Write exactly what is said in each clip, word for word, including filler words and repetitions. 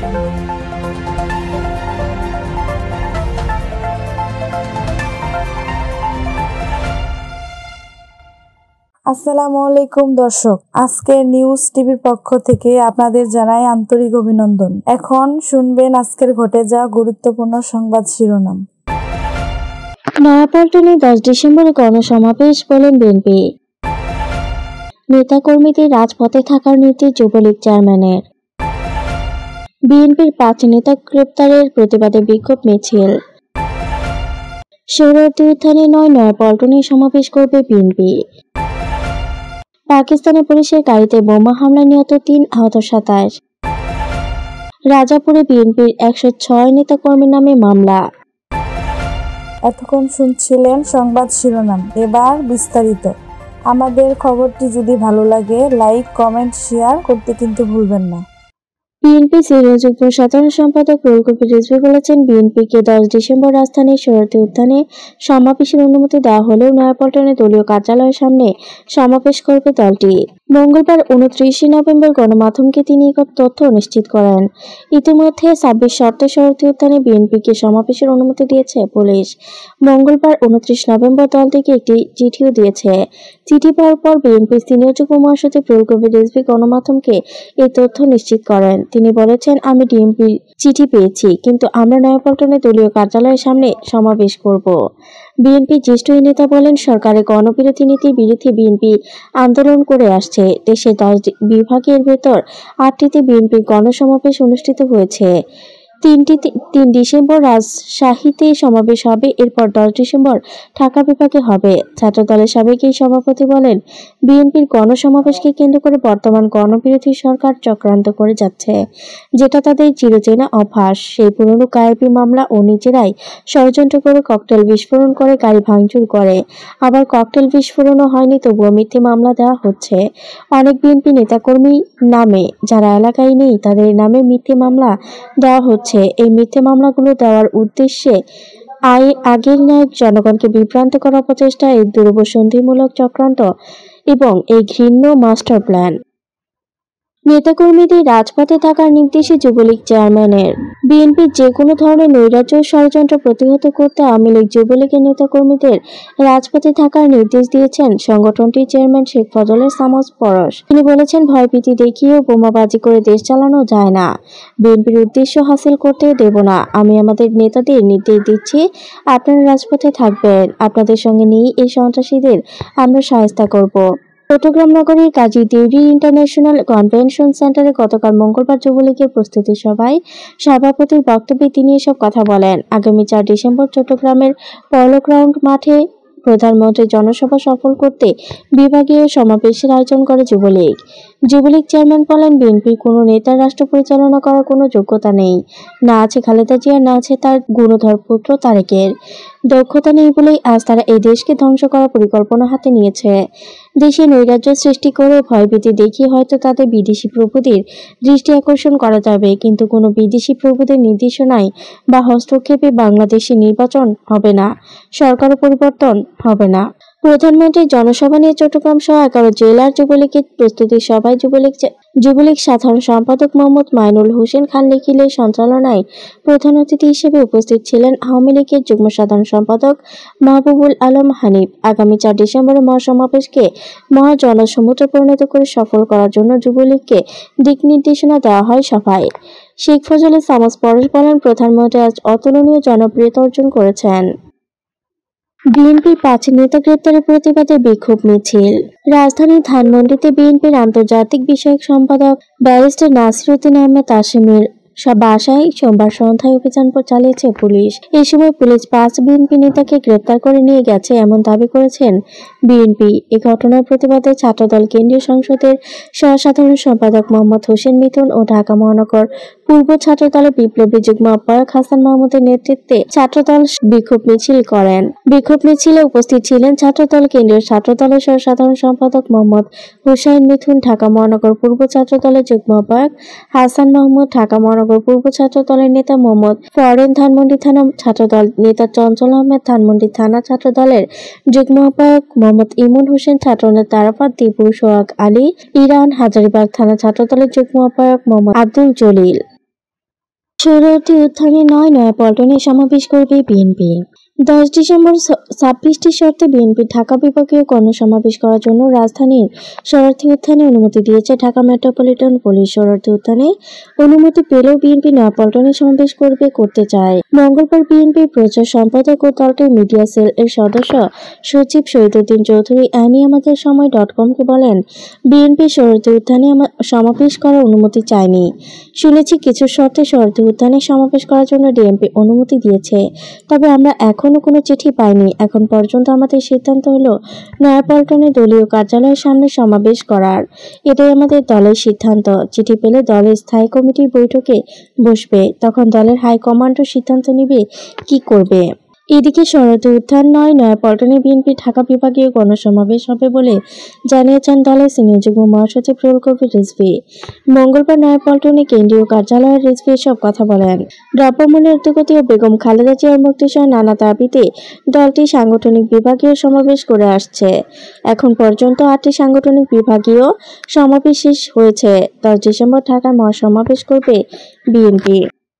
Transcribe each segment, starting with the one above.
আসসালামু আলাইকুম দর্শক, আজকের নিউজ টিভির পক্ষ থেকে আপনাদের জানাই আন্তরিক অভিনন্দন। এখন শুনবেন আজকের ঘটে যাওয়া গুরুত্বপূর্ণ সংবাদ শিরোনাম। নয়াপল্টনে দশ ডিসেম্বরে গণসমাবেশ বলেন বিএনপি। নেতাকর্মীদের রাজপথে থাকার নির্দেশ যুবলীগ চেয়ারম্যানের। বিএনপির পাঁচ নেতা গ্রেপ্তারের প্রতিবাদে বিক্ষোভ মিছিল। সোহরাওয়ার্দী উদ্যানে নয় নয়াপল্টনে সমাবেশ করবে বিএনপি। পাকিস্তানি পুলিশের গাড়িতে বোমা হামলায় নিহত তিন, আহত সাতাশ। রাজাপুরে বিএনপির একশো ছয় নেতাকর্মীর নামে মামলা। এতক্ষণ শুনছিলেন সংবাদ শিরোনাম, এবার বিস্তারিত। আমাদের খবরটি যদি ভালো লাগে লাইক, কমেন্ট, শেয়ার করতে কিন্তু ভুলবেন না। বিএনপি সিনিয়র যুগ্ম সাধারণ সম্পাদক রুহুল কবির রিজভী বলেছেন, বিএনপিকে দশ ডিসেম্বর রাজধানীর সোহরাওয়ার্দী উদ্যানে সমাবেশের অনুমতি দেওয়া হলেও নয়াপল্টনে দলীয় কার্যালয়ের সামনে সমাবেশ করবে দলটি। মঙ্গলবার উনত্রিশে নভেম্বর গণমাধ্যমকে তিনি এই তথ্য নিশ্চিত করেন। ইতিমধ্যে ছাব্বিশ শর্তে সোহরাওয়ার্দী উদ্যানে বিএনপিকে সমাবেশের অনুমতি দিয়েছে পুলিশ। মঙ্গলবার উনত্রিশ নভেম্বর দলটিকে একটি চিঠিও দিয়েছে। চিঠি পাওয়ার পর বিএনপির সিনিয়র যুগ্ম মহাসচিব রুহুল কবির রিজভী গণমাধ্যমকে এই তথ্য নিশ্চিত করেন। তিনি বলেছেন, আমি ডিএমপির চিঠি পেয়েছি, কিন্তু আমরা নয়াপল্টনে দলীয় কার্যালয়ের সামনে সমাবেশ করব। বিএনপি জ্যেষ্ঠ এই নেতা বলেন, সরকারের গণবিরোধী নীতির বিরুদ্ধে বিএনপি আন্দোলন করে আসছে। দেশের দশ বিভাগের ভেতর আটটিতে বিএনপির গণসমাবেশ অনুষ্ঠিত হয়েছে। তিনটি তিন ডিসেম্বর রাজশাহীতে সমাবেশ হবে, এরপর দশ ডিসেম্বর ঢাকা বিভাগে হবে। ছাত্রদলের সাবেক এই সভাপতি বলেন, বিএনপির গণসমাবেশকে কেন্দ্র করে বর্তমান গণবিরোধী সরকার চক্রান্ত করে যাচ্ছে, যেটা তাদের চিরচেনা অভ্যাস। সেই পুরনো গায়েবী মামলা ও নিজেরাই ষড়যন্ত্র করে ককটেল বিস্ফোরণ করে গাড়ি ভাঙচুর করে, আবার ককটেল বিস্ফোরণও হয়নি তবুও মিথ্যে মামলা দেওয়া হচ্ছে। অনেক বিএনপি নেতাকর্মী নামে যারা এলাকায় নেই তাদের নামে মিথ্যে মামলা দেওয়া হচ্ছে। এই মিথ্যে মামলাগুলো দেওয়ার উদ্দেশ্যে আই আগের ন্যায় জনগণকে বিভ্রান্ত করার প্রচেষ্টা, এই দুরবসন্ধিমূলক চক্রান্ত এবং এই ঘৃণ্য মাস্টার প্ল্যান। নেতাকর্মীদের রাজপথে থাকার নির্দেশে যুবলীগ চেয়ারম্যানের। বিএনপির যে কোনো ধরনের নৈরাজ্য ষড়যন্ত্র প্রতিহত করতে আওয়ামী লীগ যুবলীগের নেতাকর্মীদের রাজপথে থাকার নির্দেশ দিয়েছেন সংগঠনটির চেয়ারম্যান শেখ ফজলে সামস পরশ। তিনি বলেছেন, ভয়ভীতি দেখিয়েও বোমাবাজি করে দেশ চালানো যায় না। বিএনপির উদ্দেশ্য হাসিল করতে দেব না। আমি আমাদের নেতাদের নির্দেশ দিচ্ছি, আপনারা রাজপথে থাকবেন। আপনাদের সঙ্গে নিয়ে এই সন্ত্রাসীদের আমরা শায়েস্তা করব। চট্টগ্রাম নগরীর কাজী দেউরি ইন্টারন্যাশনাল কনভেনশন সেন্টারে গতকাল মঙ্গলবার যুবলীগের প্রস্তুতি সভায় সভাপতির বক্তব্যে তিনি এসব কথা বলেন। আগামী চার ডিসেম্বর চট্টগ্রামের পলো গ্রাউন্ড মাঠে প্রধানমন্ত্রীর জনসভা সফল করতে বিভাগীয় সমাবেশের আয়োজন করে যুবলীগ। যুবলীগ চেয়ারম্যান বলেন, বিএনপির কোনো নেতার রাষ্ট্র পরিচালনা করার কোনো যোগ্যতা নেই। না আছে খালেদা জিয়ার, না আছে তার গুণধর পুত্র তারেকের। দক্ষতা নেই বলেই আজ তারা এই দেশকে ধ্বংস করার পরিকল্পনা হাতে নিয়েছে। দেশে নৈরাজ্য সৃষ্টি করে ভয়ভীতি দেখিয়ে হয়তো তাদের বিদেশি প্রভুদের দৃষ্টি আকর্ষণ করা যাবে, কিন্তু কোনো বিদেশি প্রভুদের নির্দেশনায় বা হস্তক্ষেপে বাংলাদেশে নির্বাচন হবে না, সরকারও পরিবর্তন হবে না। প্রধানমন্ত্রীর জনসভা নিয়ে চট্টগ্রাম সহ এগারো জেলার যুবলীগের প্রস্তুতি সভায় যুবলীগ যুবলীগ সাধারণ সম্পাদক মোহাম্মদ মাইনুল হোসেন খান লিখিলের সঞ্চালনায় প্রধান অতিথি হিসেবে উপস্থিত ছিলেন আওয়ামী লীগের যুগ্ম সাধারণ সম্পাদক মাহবুবুল আলম হানিফ। আগামী চার ডিসেম্বরে মহাসমাবেশকে মহা জনসমুদ্র পরিণত করে সফল করার জন্য যুবলীগকে দিক নির্দেশনা দেওয়া হয় সভায়। শেখ ফজলে সামস পরশ বলেন, প্রধানমন্ত্রী আজ অতুলনীয় জনপ্রিয়তা অর্জন করেছেন। বিএনপির পাঁচ নেতা গ্রেপ্তারের প্রতিবাদে বিক্ষোভ মিছিল। রাজধানীর ধানমন্ডিতে বিএনপির আন্তর্জাতিক বিষয়ক সম্পাদক ব্যারিস্টার নাসির উদ্দিন আহমেদ আসিমের বাসায় সোমবার সন্ধ্যায় অভিযান চালিয়েছে পুলিশ। এই সময় পুলিশ পাঁচ বিএনপি নেতাকে গ্রেপ্তার করে নিয়ে গেছে এমন দাবি করেছেন বিএনপি। এই ঘটনার প্রতিবাদে ছাত্রদল কেন্দ্রীয় সংসদের সহসাধারণ সম্পাদক মোহাম্মদ হোসেন মিথুন ও ঢাকা মহানগর পূর্ব ছাত্রদলের বিপ্লবী যুগ্ম আহ্বায়ক হাসান মাহমুদের নেতৃত্বে ছাত্রদল বিক্ষোভ মিছিল করেন। বিক্ষোভ মিছিলে উপস্থিত ছিলেন ছাত্রদল কেন্দ্রীয় ছাত্রদলের সহসাধারণ সম্পাদক মোহাম্মদ হুসাইন মিথুন, ঢাকা মহানগর পূর্ব ছাত্রদলের যুগ্ম আহ্বায়ক হাসান মাহমুদ, ঢাকা মহানগর পূর্ব ছাত্রদলের নেতা মোহাম্মদ ফরেন, ধানমন্ডি থানা ছাত্রদল নেতা চঞ্চল আহমেদ, ধানমন্ডি থানা ছাত্রদলের যুগ্ম আহ্বায়ক মোহাম্মদ ইমন হোসেন, ছাত্রনেতা আরাফাত, দীপু, সোহাগ আলী, ইরান, হাজারীবাগ থানা ছাত্রদলের যুগ্ম আহ্বায়ক মোহাম্মদ আব্দুল জলিল। সোহরাওয়ার্দী উত্থানে নয় নয়াপল্টনে সমাবেশ করবে বিএনপি। দশ ডিসেম্বর ছাব্বিশটি শর্তে বিএনপি ঢাকা বিভাগীয় গণসমাবেশ করার জন্য রাজধানীর সোহরাওয়ার্দী উত্থানে অনুমতি দিয়েছে ঢাকা মেট্রোপলিটন পুলিশ। সোহরাওয়ার্দী উত্থানে অনুমতি পেলেও বিএনপি নয়াপল্টনে সমাবেশ করবে করতে চায়। মঙ্গলবার বিএনপির প্রচার সম্পাদক ও দলটির মিডিয়া সেল এর সদস্য সচিব শহীদুদ্দিন চৌধুরী আইনি আমাদের সময় ডট কমকে বলেন, বিএনপি সোহরাওয়ার্দী উত্থানে সমাবেশ করার অনুমতি চায়নি। শুনেছি কিছু শর্তে সোহরাওয়ার্দী উত্থানে সমাবেশ করার জন্য ডিএমপি অনুমতি দিয়েছে, তবে আমরা এখনো কোনো চিঠি পাইনি। এখন পর্যন্ত আমাদের সিদ্ধান্ত হলো নয়াপল্টনে দলীয় কার্যালয়ের সামনে সমাবেশ করার। এটাই আমাদের দলের সিদ্ধান্ত। চিঠি পেলে দলের স্থায়ী কমিটির বৈঠকে বসবে, তখন দলের হাইকমান্ডও সিদ্ধান্ত নেবে কি করবে। এদিকে সোহরাওয়ার্দী উত্থান নয় নয়াপল্টনে বিএনপি ঢাকা বিভাগীয় গণসমাবেশ হবে বলে জানিয়েছেন দলের সিনিয়র যুগ্ম মহাসচিব রুহুল কবির রিজভী। মঙ্গলবার নয়াপল্টনে কেন্দ্রীয় কার্যালয়ের রিজভী এসব কথা বলেন। দ্রব্যমূল্যের ঊর্ধ্বগতি ও বেগম খালেদা জিয়ার মুক্তিসহ নানা দাবিতে দলটি সাংগঠনিক বিভাগীয় সমাবেশ করে আসছে। এখন পর্যন্ত আটটি সাংগঠনিক বিভাগীয় সমাবেশ শেষ হয়েছে। দশ ডিসেম্বর ঢাকায় মহাসমাবেশ করবে বিএনপি।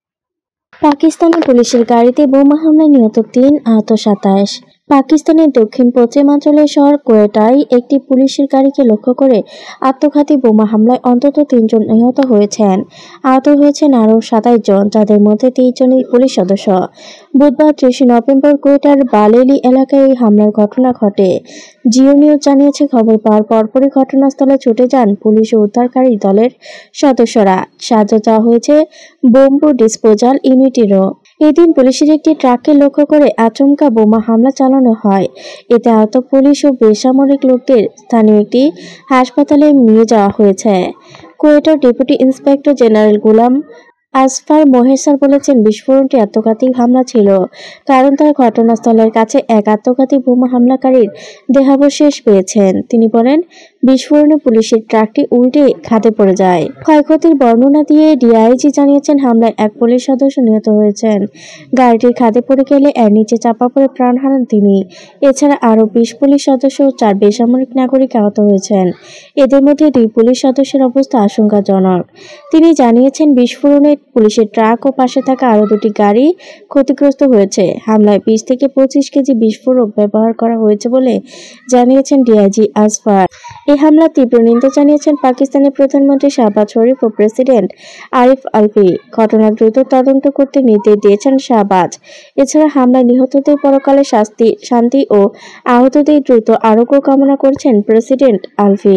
পাকিস্তানি পুলিশের গাড়িতে বোমা হামলায় নিহত তিন, আহত সাতাশ। পাকিস্তানের দক্ষিণ পশ্চিমাঞ্চলের শহর কোয়েটায় একটি পুলিশের গাড়িকে লক্ষ্য করে আত্মঘাতী বোমা হামলায় অন্তত তিনজন নিহত হয়েছেন। আহত হয়েছেন আরও সাতাশ জন, যাদের মধ্যে তেইশ জনই পুলিশ সদস্য। বুধবার ত্রিশে নভেম্বর কোয়েটার বালেলি এলাকায় এই হামলার ঘটনা ঘটে। জিও নিউজ জানিয়েছে, খবর পাওয়ার পরপরই ঘটনাস্থলে ছুটে যান পুলিশ ও উদ্ধারকারী দলের সদস্যরা। সাহায্য চাওয়া হয়েছে বোম্বু ডিসপোজাল ইউনিটেরও। এদিন পুলিশের একটি ট্রাককে লক্ষ্য করে আচমকা বোমা হামলা চালানো হয়। এতে আহত পুলিশ ও বেসামরিক লোকদের স্থানীয় একটি হাসপাতালে নিয়ে যাওয়া হয়েছে। কোয়েটার deputy inspector general Ghulam Asfar Mahesar বলেছেন, বিস্ফোরণটি আত্মঘাতী হামলা ছিল, কারণ তারা ঘটনাস্থলের কাছে এক আত্মঘাতী বোমা হামলাকারীর দেহাবশেষ পেয়েছেন। তিনি বলেন, বিস্ফোরণে পুলিশের ট্রাকটি উল্টে খাদে পড়ে যায়। ক্ষয়ক্ষতির বর্ণনা দিয়ে ডিআইজি জানিয়েছেন, হামলায় এক পুলিশ সদস্য নিহত হয়েছেন। গাড়িটির খাদে পড়ে গেলে এর নিচে চাপা পড়ে প্রাণ হারান তিনি। এছাড়া আরও বিশ পুলিশ সদস্য ও চার বেসামরিক নাগরিক আহত হয়েছেন। এদের মধ্যে দুই পুলিশ সদস্যের অবস্থা আশঙ্কাজনক। তিনি জানিয়েছেন, বিস্ফোরণে পুলিশের ট্রাক ও পাশে থাকা আরও দুটি গাড়ি ক্ষতিগ্রস্ত হয়েছে। হামলায় বিশ থেকে পঁচিশ কেজি বিস্ফোরক ব্যবহার করা হয়েছে বলে জানিয়েছেন ডিআইজি আসফার। এই হামলার তীব্র নিন্দা জানিয়েছেন পাকিস্তানের প্রধানমন্ত্রী শাহবাজ শরীফ ও প্রেসিডেন্ট আরিফ আলভি। ঘটনার দ্রুত তদন্ত করতে নির্দেশ দিয়েছেন শাহবাজ। এছাড়া হামলায় নিহতদের পরকালে শাস্তি শান্তি ও আহতদের দ্রুত আরোগ্য কামনা করেছেন প্রেসিডেন্ট আলভি।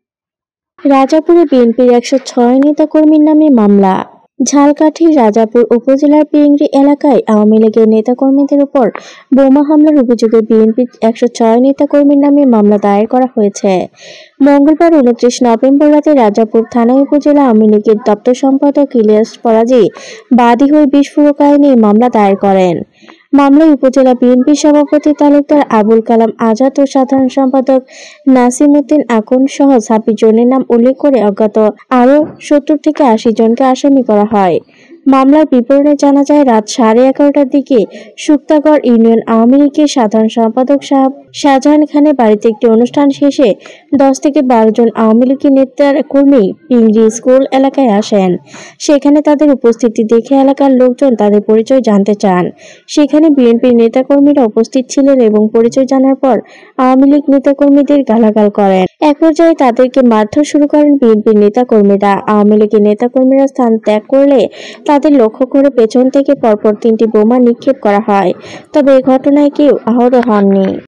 রাজাপুরে বিএনপির একশো ছয় নেতাকর্মীর নামে মামলা। ঝালকাঠির রাজাপুর উপজেলার পিংড়ি এলাকায় আওয়ামী লীগের নেতাকর্মীদের উপর বোমা হামলার অভিযোগে বিএনপির একশো ছয় নেতাকর্মীর নামে মামলা দায়ের করা হয়েছে। মঙ্গলবার উনত্রিশ নভেম্বর রাতে রাজাপুর থানা উপজেলা আওয়ামী লীগের দপ্তর সম্পাদক ইলিয়াস ফরাজি বাদী হয়ে বিস্ফোরক আইনে মামলা দায়ের করেন। মামলায় উপজেলা বিএনপি সভাপতি তালুকদার আবুল কালাম আজাদ ও সাধারণ সম্পাদক নাসিম উদ্দিন আকন সহ ছাব্বিশ জনের নাম উল্লেখ করে অজ্ঞাত আরও সত্তর থেকে আশি জনকে আসামি করা হয়। মামলার বিবরণে জানা যায়, রাত সাড়ে এগারোটার দিকে শুক্তাগড় ইউনিয়ন আওয়ামী লীগের সাধারণ সম্পাদক শাহজাহান খানের বাড়িতে একটি অনুষ্ঠান শেষে দশ থেকে বারো জন আওয়ামী লীগের নেতার কর্মী পিংড়ি স্কুল এলাকায় আসেন। সেখানে তাদের উপস্থিতি দেখে এলাকার লোকজন তাদের পরিচয় জানতে চান। সেখানে বিএনপির নেতাকর্মীরা উপস্থিত ছিলেন এবং পরিচয় জানার পর আওয়ামী লীগ নেতাকর্মীদের গালাগাল করেন। এক পর্যায়ে তাদেরকে মারধর শুরু করেন বিএনপির নেতাকর্মীরা। আওয়ামী লীগের নেতাকর্মীরা স্থান ত্যাগ করলে তাদের লক্ষ্য করে পেছন থেকে পরপর তিনটি বোমা নিক্ষেপ করা হয়, তবে এ ঘটনায় কেউ আহত হননি।